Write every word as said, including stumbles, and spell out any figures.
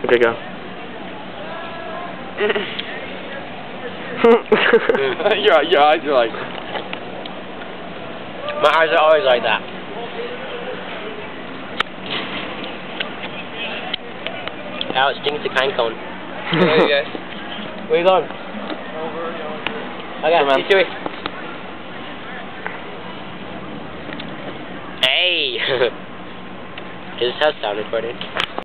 Okay, go. your, your eyes are like... My eyes are always like that. Now it stings the pine cone. Hey guys. Where you going? Okay, Come on. you three. Hey! Is this how sound recording?